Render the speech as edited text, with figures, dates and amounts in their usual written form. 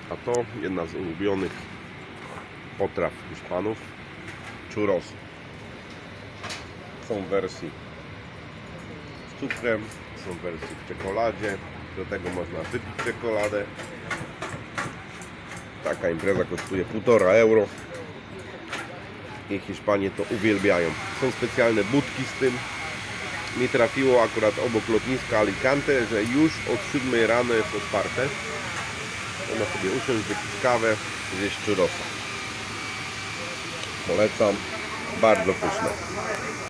A to jedna z ulubionych potraw Hiszpanów, churros. Są w wersji z cukrem, są w wersji w czekoladzie. Do tego można wypić czekoladę. Taka impreza kosztuje 1,5 euro i Hiszpanie to uwielbiają. Są specjalne budki z tym. Mi trafiło akurat obok lotniska Alicante, że już od 7 rano jest otwarte. Można sobie usiąść, wypić kawę, zjeść churrosa. Polecam, bardzo pyszne.